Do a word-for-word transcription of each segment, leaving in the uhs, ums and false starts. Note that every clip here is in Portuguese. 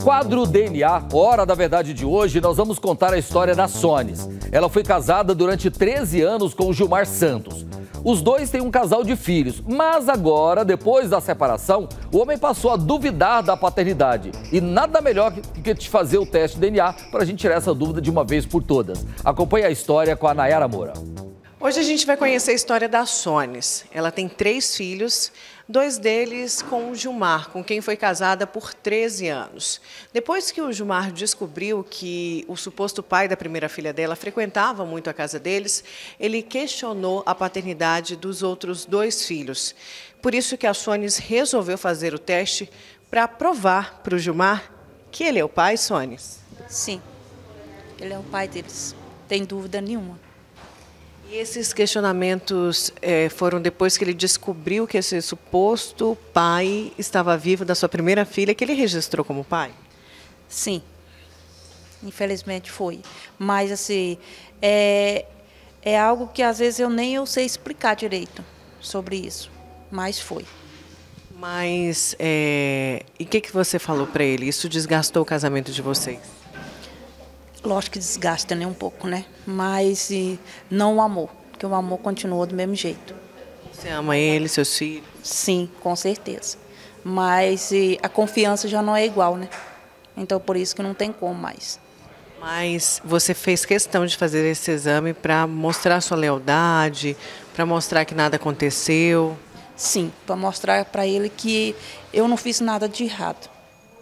quadro D N A, Hora da Verdade de hoje, nós vamos contar a história da Sonis. Ela foi casada durante treze anos com o Gilmar Santos. Os dois têm um casal de filhos, mas agora, depois da separação, o homem passou a duvidar da paternidade. E nada melhor que te fazer o teste D N A para a gente tirar essa dúvida de uma vez por todas. Acompanhe a história com a Nayara Moura. Hoje a gente vai conhecer a história da Sonis. Ela tem três filhos, dois deles com o Gilmar, com quem foi casada por treze anos. Depois que o Gilmar descobriu que o suposto pai da primeira filha dela frequentava muito a casa deles, ele questionou a paternidade dos outros dois filhos. Por isso que a Sonis resolveu fazer o teste para provar para o Gilmar que ele é o pai, Sonis. Sim, ele é o pai deles, tem dúvida nenhuma. E esses questionamentos é, foram depois que ele descobriu que esse suposto pai estava vivo da sua primeira filha, que ele registrou como pai? Sim, infelizmente foi. Mas, assim, é, é algo que às vezes eu nem eu sei explicar direito sobre isso, mas foi. Mas, é, e o que, que você falou para ele? Isso desgastou o casamento de vocês? Lógico que desgasta, né, um pouco, né? Mas e, não o amor, porque o amor continuou do mesmo jeito. Você ama ele, seus filhos? Sim, com certeza. Mas e, a confiança já não é igual, né? Então, por isso que não tem como mais. Mas você fez questão de fazer esse exame para mostrar sua lealdade, para mostrar que nada aconteceu? Sim, para mostrar para ele que eu não fiz nada de errado.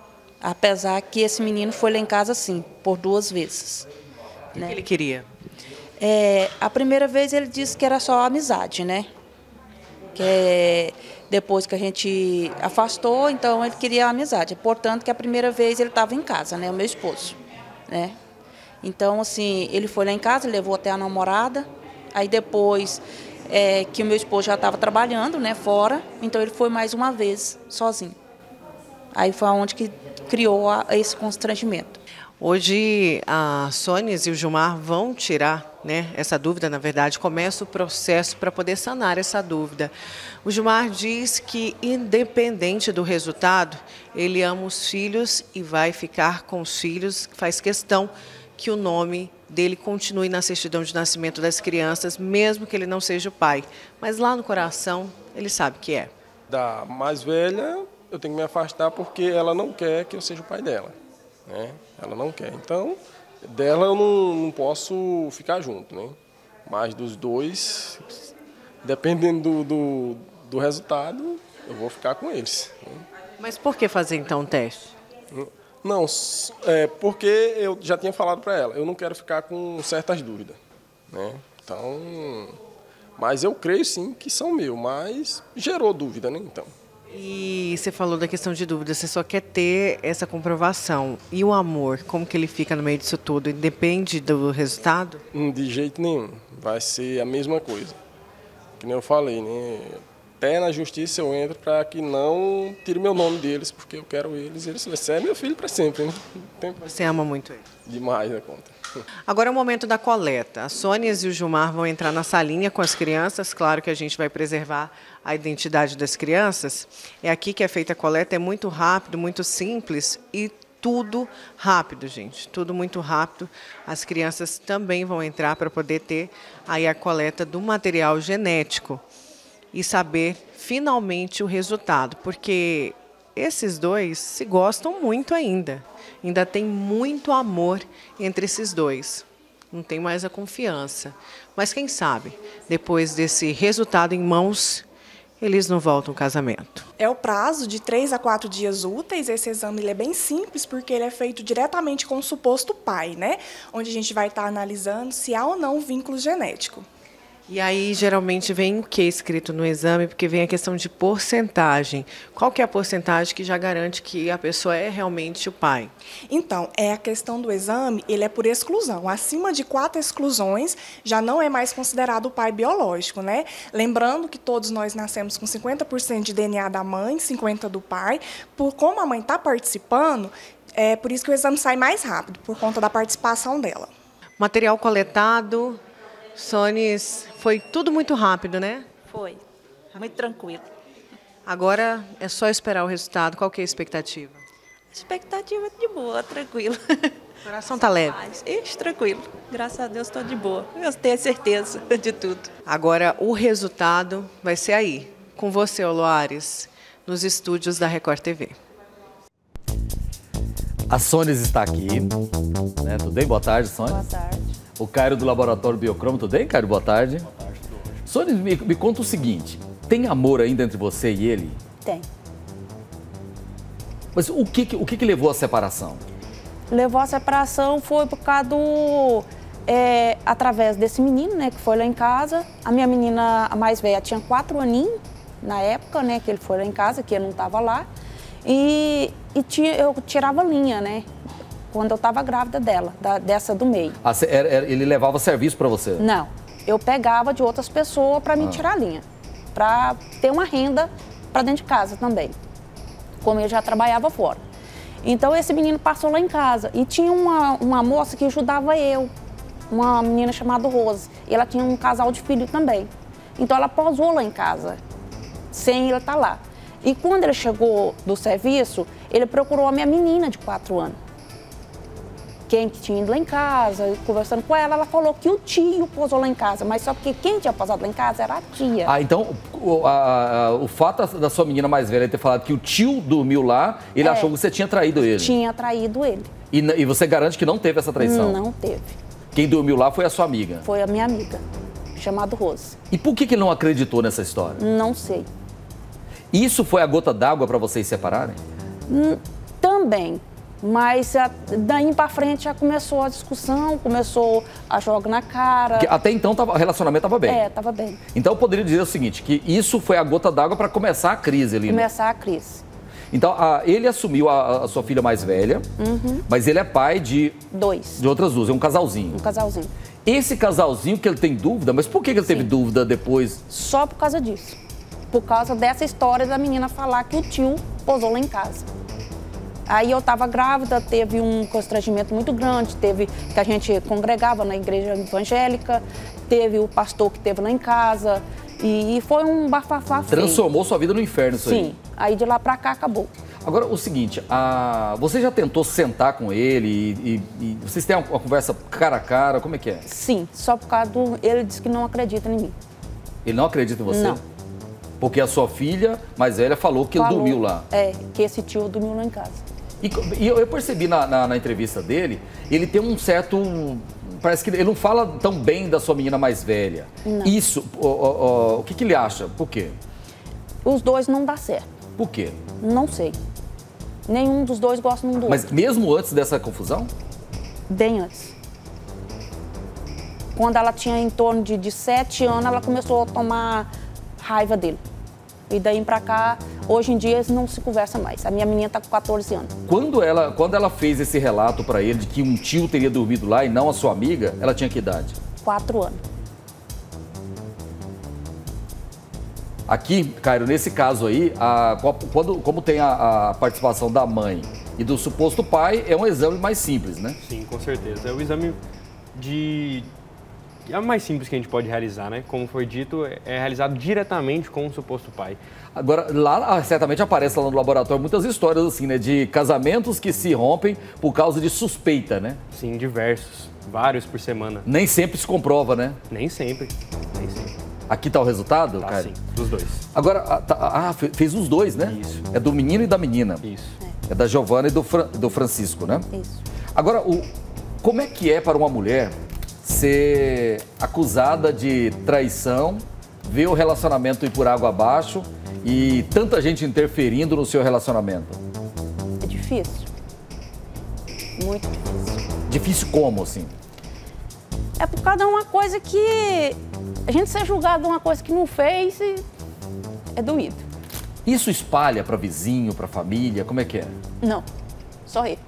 Apesar que esse menino foi lá em casa, sim, por duas vezes. O né? que ele queria? É, a primeira vez ele disse que era só amizade, né? Que é, depois que a gente afastou, então ele queria amizade. Portanto, que a primeira vez ele estava em casa, né? O meu esposo, né? Então, assim, ele foi lá em casa, levou até a namorada. Aí depois é, que o meu esposo já estava trabalhando, né? Fora, então ele foi mais uma vez sozinho. Aí foi onde que criou esse constrangimento. Hoje a Sonis e o Gilmar vão tirar, né, essa dúvida, na verdade, começa o processo para poder sanar essa dúvida. O Gilmar diz que, independente do resultado, ele ama os filhos e vai ficar com os filhos, faz questão que o nome dele continue na certidão de nascimento das crianças, mesmo que ele não seja o pai. Mas lá no coração, ele sabe que é. Da mais velha, eu tenho que me afastar porque ela não quer que eu seja o pai dela, né? Ela não quer. Então, dela eu não, não posso ficar junto, né? Mas dos dois, dependendo do, do, do resultado, eu vou ficar com eles, né? Mas por que fazer então o teste? Não, é porque eu já tinha falado para ela, eu não quero ficar com certas dúvidas, né? Então, mas eu creio sim que são meus, mas gerou dúvida, né? Então. E você falou da questão de dúvida, você só quer ter essa comprovação. E o amor, como que ele fica no meio disso tudo? Depende do resultado? De jeito nenhum, vai ser a mesma coisa. Que nem eu falei, né? Até na justiça eu entro para que não tire meu nome deles, porque eu quero eles. Eles você é meu filho para sempre, né? Tem... Você ama muito ele? Demais da conta. Agora é o momento da coleta. A Sonis e o Gilmar vão entrar na salinha com as crianças. Claro que a gente vai preservar a identidade das crianças. É aqui que é feita a coleta. É muito rápido, muito simples e tudo rápido, gente. Tudo muito rápido. As crianças também vão entrar para poder ter aí a coleta do material genético e saber finalmente o resultado, porque esses dois se gostam muito ainda. Ainda tem muito amor entre esses dois. Não tem mais a confiança. Mas quem sabe, depois desse resultado em mãos, eles não voltam ao casamento. É o prazo de três a quatro dias úteis. Esse exame ele é bem simples, porque ele é feito diretamente com o suposto pai, né? Onde a gente vai estar analisando se há ou não um vínculo genético. E aí, geralmente, vem o que escrito no exame? Porque vem a questão de porcentagem. Qual que é a porcentagem que já garante que a pessoa é realmente o pai? Então, é a questão do exame, ele é por exclusão. Acima de quatro exclusões, já não é mais considerado o pai biológico, né? Lembrando que todos nós nascemos com cinquenta por cento de D N A da mãe, cinquenta por cento do pai. Por como a mãe está participando, é por isso que o exame sai mais rápido, por conta da participação dela. Material coletado... Sonis, foi tudo muito rápido, né? Foi, muito tranquilo. Agora é só esperar o resultado. Qual que é a expectativa? Expectativa de boa, tranquilo. O coração tá leve. Mas, ixi, tranquilo. Graças a Deus estou de boa. Eu tenho certeza de tudo. Agora, o resultado vai ser aí, com você, Loares, nos estúdios da Record T V. A Sonis está aqui, né? Tudo bem? Boa tarde, Sonis. Boa tarde. O Cairo do Laboratório Biocromo, tudo bem, Cairo? Boa tarde. Boa tarde, tudo bem. Sonis, me, me conta o seguinte, tem amor ainda entre você e ele? Tem. Mas o que, o que, que levou à separação? Levou à separação foi por causa do... É, através desse menino, né, que foi lá em casa. A minha menina, a mais velha, tinha quatro aninhos na época, né, que ele foi lá em casa, que eu não estava lá. E, e tinha, eu tirava linha, né, quando eu estava grávida dela, da, dessa do meio. Ah, cê, era, era, ele levava serviço para você? Não, eu pegava de outras pessoas para me ah. tirar linha, para ter uma renda para dentro de casa também, como eu já trabalhava fora. Então esse menino passou lá em casa e tinha uma, uma moça que ajudava eu, uma menina chamada Rose, e ela tinha um casal de filho também. Então ela posou lá em casa, sem ele estar lá. E quando ele chegou do serviço, ele procurou a minha menina de quatro anos. Quem que tinha ido lá em casa, conversando com ela, ela falou que o tio posou lá em casa, mas só porque quem tinha posado lá em casa era a tia. Ah, então o, a, a, o fato da sua menina mais velha ter falado que o tio dormiu lá, ele é, achou que você tinha traído ele? Tinha traído ele. E, e você garante que não teve essa traição? Não teve. Quem dormiu lá foi a sua amiga? Foi a minha amiga, chamada Rose. E por que, que ele não acreditou nessa história? Não sei. Isso foi a gota d'água para vocês se separarem? Hum, também. Mas daí para frente já começou a discussão, começou a jogar na cara. Porque até então tava, o relacionamento estava bem. É, estava bem. Então eu poderia dizer o seguinte, que isso foi a gota d'água para começar a crise ali. Começar né? a crise. Então a, ele assumiu a, a sua filha mais velha, uhum. mas ele é pai de... Dois. De outras duas, é um casalzinho. Um casalzinho. Esse casalzinho que ele tem dúvida, mas por que, que ele Sim. teve dúvida depois? Só por causa disso. Por causa dessa história da menina falar que o tio posou lá em casa. Aí eu estava grávida, teve um constrangimento muito grande, teve que a gente congregava na igreja evangélica, teve o pastor que esteve lá em casa e, e foi um bafafá feio. Transformou sua vida no inferno isso aí. Sim, aí de lá pra cá acabou. Agora, o seguinte, a... você já tentou sentar com ele e, e, e vocês têm uma, uma conversa cara a cara, como é que é? Sim, só por causa do... ele disse que não acredita em mim. Ele não acredita em você? Não. Porque a sua filha mais velha falou que falou, ele dormiu lá. É, que esse tio dormiu lá em casa. E, e eu percebi na, na, na entrevista dele, ele tem um certo... Parece que ele não fala tão bem da sua menina mais velha. Não. Isso, o, o, o que, que ele acha? Por quê? Os dois não dá certo. Por quê? Não sei. Nenhum dos dois gosta um do outro. Mas mesmo antes dessa confusão? Bem antes. Quando ela tinha em torno de, de sete anos, ela começou a tomar raiva dele. E daí pra cá, hoje em dia, eles não se conversam mais. A minha menina tá com quatorze anos. Quando ela, quando ela fez esse relato pra ele de que um tio teria dormido lá e não a sua amiga, ela tinha que idade? Quatro anos. Aqui, Cairo, nesse caso aí, a, quando, como tem a, a participação da mãe e do suposto pai, é um exame mais simples, né? Sim, com certeza. É o exame de... É o mais simples que a gente pode realizar, né? Como foi dito, é realizado diretamente com o suposto pai. Agora, lá certamente aparece lá no laboratório muitas histórias assim, né? De casamentos que se rompem por causa de suspeita, né? Sim, diversos. Vários por semana. Nem sempre se comprova, né? Nem sempre. Nem sempre. Aqui tá o resultado, tá, cara? Sim, dos dois. Agora, tá, ah, fez os dois, né? Isso. É do menino e da menina. Isso. É, é da Giovana e do, Fran, do Francisco, né? Isso. Agora, o, como é que é para uma mulher ser acusada de traição, ver o relacionamento ir por água abaixo e tanta gente interferindo no seu relacionamento? É difícil. Muito difícil. Difícil como, assim? É por causa de uma coisa que... A gente ser julgado de uma coisa que não fez e é doído. Isso espalha para vizinho, para família? Como é que é? Não, só ele.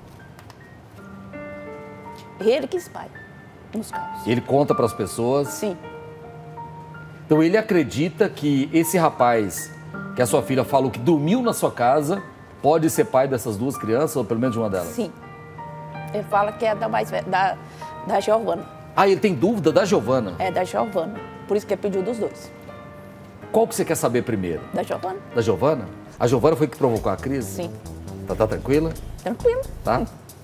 Ele que espalha nos casos. Ele conta para as pessoas? Sim. Então ele acredita que esse rapaz, que a sua filha falou que dormiu na sua casa, pode ser pai dessas duas crianças, ou pelo menos de uma delas? Sim. Ele fala que é da mais velha, da, da Giovana. Ah, ele tem dúvida da Giovana? É, da Giovana. Por isso que ele pediu dos dois. Qual que você quer saber primeiro? Da Giovana. Da Giovana? A Giovana foi que provocou a crise? Sim. Tá, tá tranquila? Tranquilo. Tá?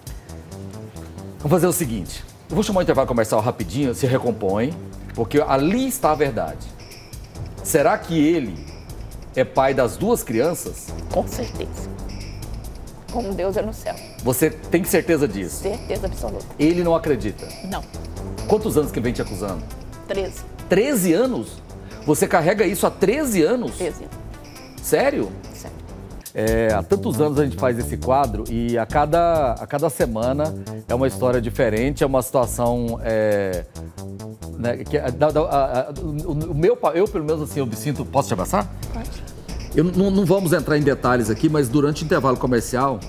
Vamos fazer o seguinte. Eu vou chamar o intervalo comercial rapidinho, se recompõe, porque ali está a verdade. Será que ele é pai das duas crianças? Com certeza. Com Deus é no céu. Você tem certeza disso? Certeza absoluta. Ele não acredita? Não. Quantos anos que ele vem te acusando? treze. treze anos? Você carrega isso há treze anos? treze anos. Sério? Sério. É, há tantos anos a gente faz esse quadro e a cada, a cada semana é uma história diferente, é uma situação... É, né, que, a, a, a, o, o meu, eu, pelo menos, assim, eu me sinto... Posso te abraçar? Pode. Eu, não, não vamos entrar em detalhes aqui, mas durante o intervalo comercial,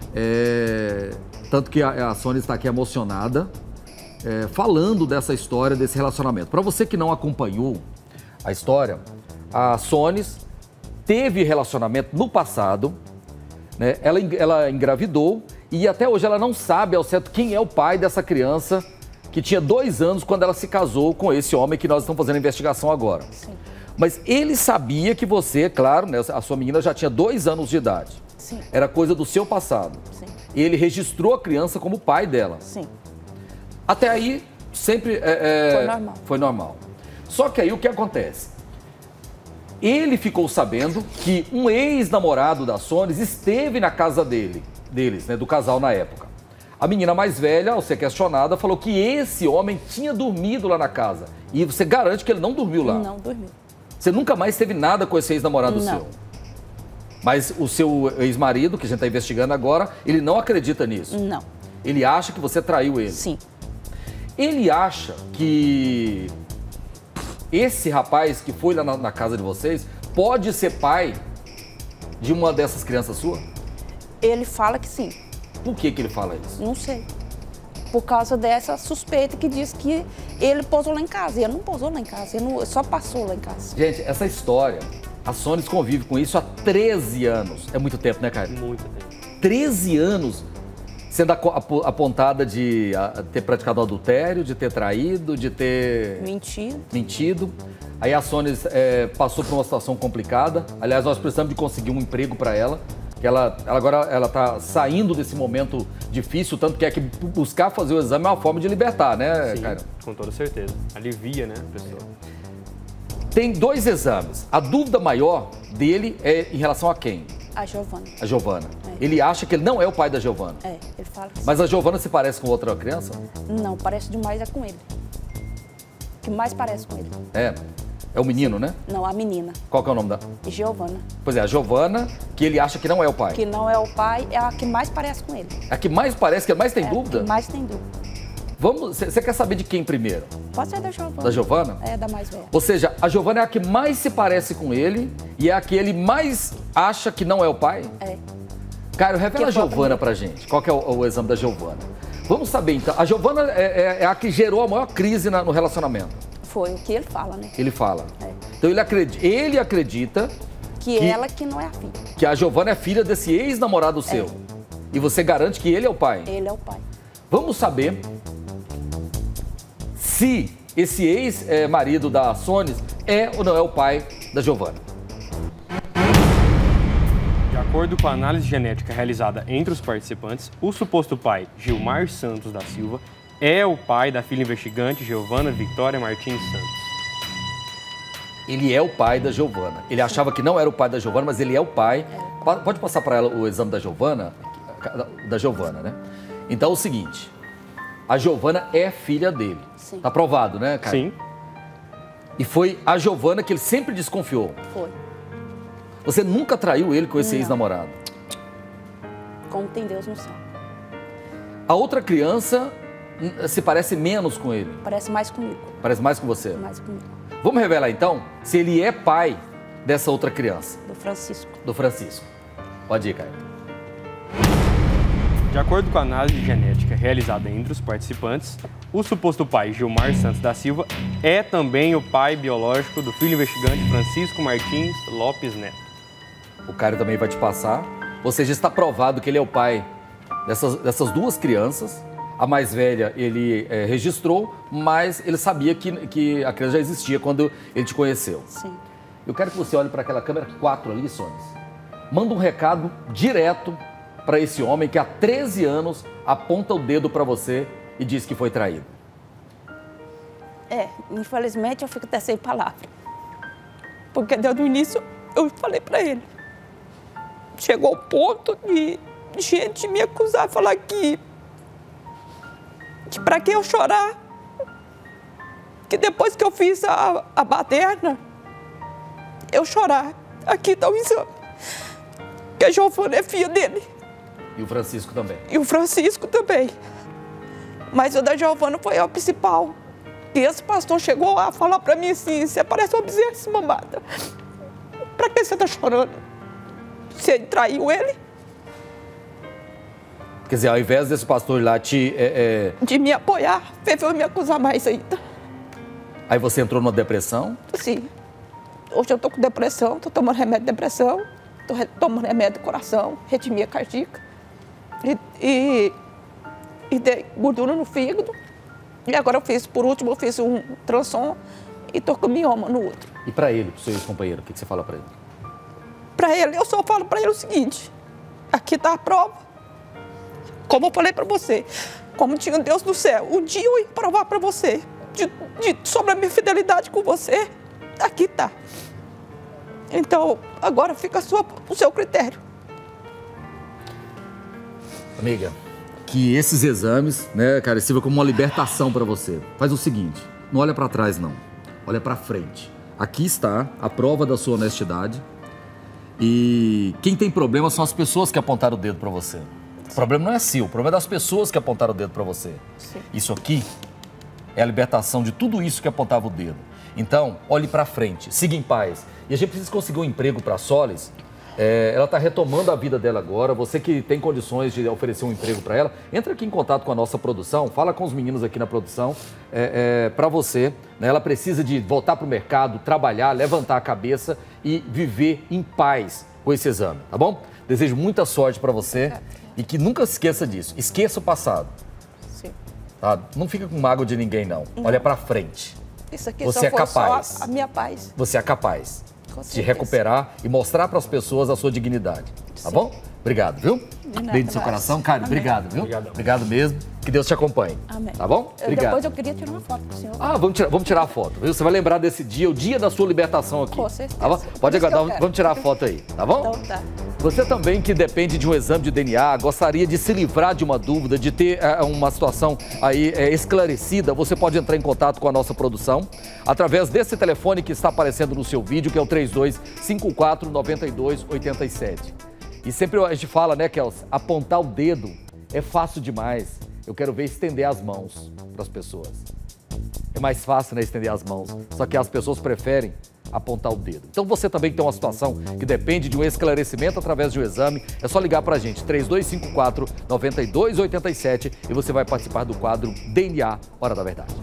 é, tanto que a, a Sônia está aqui emocionada, é, falando dessa história, desse relacionamento. Para você que não acompanhou a história, a Sônia teve relacionamento no passado, né? ela, ela engravidou e até hoje ela não sabe ao certo quem é o pai dessa criança que tinha dois anos quando ela se casou com esse homem que nós estamos fazendo a investigação agora. Sim. Mas ele sabia que você, claro, né, a sua menina já tinha dois anos de idade. Sim. Era coisa do seu passado. Sim. E ele registrou a criança como pai dela. Sim. Até aí, sempre... É, é, Foi normal. Foi normal. Só que aí o que acontece? Ele ficou sabendo que um ex-namorado da Sônia esteve na casa dele, deles, né, do casal na época. A menina mais velha, ao ser questionada, falou que esse homem tinha dormido lá na casa. E você garante que ele não dormiu lá? Não dormiu. Você nunca mais teve nada com esse ex-namorado Não. seu? Mas o seu ex-marido, que a gente está investigando agora, ele não acredita nisso? Não. Ele acha que você traiu ele? Sim. Ele acha que esse rapaz que foi lá na, na casa de vocês pode ser pai de uma dessas crianças sua? Ele fala que sim. Por que que ele fala isso? Não sei. Por causa dessa suspeita que diz que ele pousou lá em casa. E ele não pousou lá em casa, ele não, só passou lá em casa. Gente, essa história, a Sônia convive com isso há treze anos. É muito tempo, né, Caio? Muito tempo. treze anos sendo apontada de ter praticado adultério, de ter traído, de ter... Mentido. Mentido. Aí a Sônia é, passou por uma situação complicada. Aliás, nós precisamos de conseguir um emprego para ela. Que ela, ela agora ela está saindo desse momento difícil, tanto que é que buscar fazer o exame é uma forma de libertar, né, Sim, Caio? com toda certeza. Alivia, né, a pessoa. Tem dois exames. A dúvida maior dele é em relação a quem? A Giovana. A Giovana. É. Ele acha que ele não é o pai da Giovana. É, ele fala que sim. Mas a Giovana se parece com outra criança? Não, parece demais é com ele. O que mais parece com ele. É. É o menino, né? Não, a menina. Qual que é o nome da... Giovana. Pois é, a Giovana, que ele acha que não é o pai. Que não é o pai, é a que mais parece com ele. A que mais parece, que mais tem É dúvida? a que mais tem dúvida. Vamos, você quer saber de quem primeiro? Pode ser da Giovana. Da Giovana? É, da mais velha. Ou seja, a Giovana é a que mais se parece com ele e é a que ele mais acha que não é o pai? É. Caio, revela a Que foi a Giovana primeira. pra gente. Qual que é o, o exame da Giovana? Vamos saber, então. A Giovana é, é- é a que gerou a maior crise na- no relacionamento. Foi o que ele fala, né? Ele fala. É. Então ele acredita, ele acredita Que, Que- ela que não é a filha. que a Giovana é filha desse ex-namorado seu. E você garante que ele é o pai. Ele é o pai. Vamos saber se esse ex-marido da Sônia é ou não é o pai da Giovana. De acordo com a análise genética realizada entre os participantes, o suposto pai, Gilmar Santos da Silva, é o pai da filha investigante Giovana Victoria Martins Santos. Ele é o pai da Giovana. Ele achava que não era o pai da Giovana, mas ele é o pai. Pa- Pode passar para ela o exame da Giovana? Da Giovana, né? Então é o seguinte, a Giovana é filha dele. Sim. Tá provado, né, Caio? Sim, E foi a Giovana que ele sempre desconfiou. Foi. Você nunca traiu ele com esse Não. ex-namorado. Como tem Deus no céu. A outra criança hum, se parece menos com ele. Parece mais comigo. Parece mais com você. Mais comigo. Vamos revelar então se ele é pai dessa outra criança, Do Francisco. do Francisco. Pode ir, Caio. de acordo com a análise genética realizada entre os participantes, o suposto pai, Gilmar Santos da Silva, é também o pai biológico do filho investigante Francisco Martins Lopes Neto. O Caio também vai te passar. Ou seja, está provado que ele é o pai dessas, dessas duas crianças. A mais velha ele é, registrou, mas ele sabia que, que a criança já existia quando ele te conheceu. Sim. Eu quero que você olhe para aquela câmera quatro ali, Sônia. Manda um recado direto para esse homem que há treze anos aponta o dedo para você e diz que foi traído? É, infelizmente eu fico até sem palavras. Porque desde o início eu falei para ele. Chegou ao ponto de gente me acusar, falar que, que para que eu chorar? Que depois que eu fiz a, a baderna, eu chorar. Aqui está o exame. Que a Giovana é filha dele. E o Francisco também. E o Francisco também. Mas o da Giovana foi o principal. E esse pastor chegou a falar para mim assim, você parece uma bezerra desmamada. Para que você está chorando? Você traiu ele? Quer dizer, ao invés desse pastor lá te... É, é... De me apoiar, fez eu me acusar mais ainda. Aí você entrou numa depressão? Sim. Hoje eu tô com depressão, tô tomando remédio de depressão, tô tomando remédio de coração, arritmia cardíaca. E, e, e dei gordura no fígado. E agora eu fiz, por último, eu fiz um transsom e tô com mioma no outro. E para ele, pro seu ex-companheiro, o que, que você fala para ele? Para ele, eu só falo para ele o seguinte, aqui tá a prova. Como eu falei para você, como tinha Deus no céu, um dia eu ia provar para você de, de, sobre a minha fidelidade com você, aqui tá. Então, agora fica a sua, o seu critério. Amiga, que esses exames, né, cara, sirva como uma libertação para você. Faz o seguinte, não olha para trás não, olha para frente. Aqui está a prova da sua honestidade e quem tem problema são as pessoas que apontaram o dedo para você. O problema não é seu, o problema é das pessoas que apontaram o dedo para você. Sim. Isso aqui é a libertação de tudo isso que apontava o dedo. Então, olhe para frente, siga em paz. E a gente precisa conseguir um emprego para a Solis. É, ela está retomando a vida dela agora. Você que tem condições de oferecer um emprego para ela, entra aqui em contato com a nossa produção, fala com os meninos aqui na produção. É, é, para você, né, ela precisa de voltar para o mercado, trabalhar, levantar a cabeça e viver em paz com esse exame, tá bom? Desejo muita sorte para você e que nunca se esqueça disso. Esqueça o passado. Sim. Tá? Não fica com mágoa de ninguém, não. não. Olha para frente. Isso aqui Você só é foi capaz. só a minha paz. Você é capaz Com de certeza. recuperar e mostrar para as pessoas a sua dignidade. Tá Sim. bom? Obrigado, viu? nada, Beijo no seu Márcio. coração. Cário, Amém. obrigado, viu? Obrigado. Obrigado mesmo. Que Deus te acompanhe. Amém. Tá bom? Eu, Obrigado. depois eu queria tirar uma foto com o senhor. Ah, vamos tirar, vamos tirar a foto, viu? Você vai lembrar desse dia, o dia da sua libertação aqui. Com certeza. Tá bom? Por Pode isso que eu aguardar, quero. vamos tirar a foto aí, tá bom? Então tá. Você também que depende de um exame de D N A, gostaria de se livrar de uma dúvida, de ter uh, uma situação aí uh, esclarecida, você pode entrar em contato com a nossa produção através desse telefone que está aparecendo no seu vídeo, que é o três dois cinco quatro, nove dois oito sete. E sempre a gente fala, né, Kels, apontar o dedo é fácil demais. Eu quero ver estender as mãos para as pessoas. É mais fácil, né, estender as mãos. Só que as pessoas preferem apontar o dedo. Então você também que tem uma situação que depende de um esclarecimento através de um exame, é só ligar para a gente, três dois cinco quatro, nove dois oito sete, e você vai participar do quadro D N A Hora da Verdade.